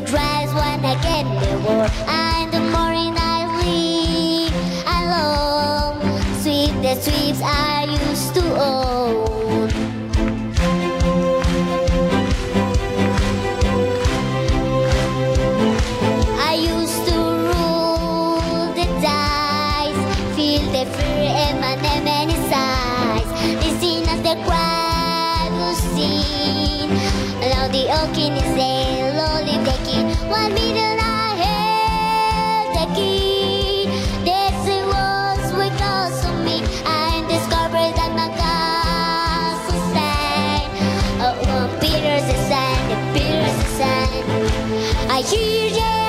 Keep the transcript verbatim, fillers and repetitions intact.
drives when I get the war. And the morning I leave alone, sweep the sweeps I used to own. I used to rule the dice, feel the fear in my many sides. The scene of the crowd was seen. Now the oaken is there, slowly taking one minute I held the key. This was what caused on me. I discovered that my castle stand. Oh, oh, Peter's the sun, the Peter's the sun. I hear you.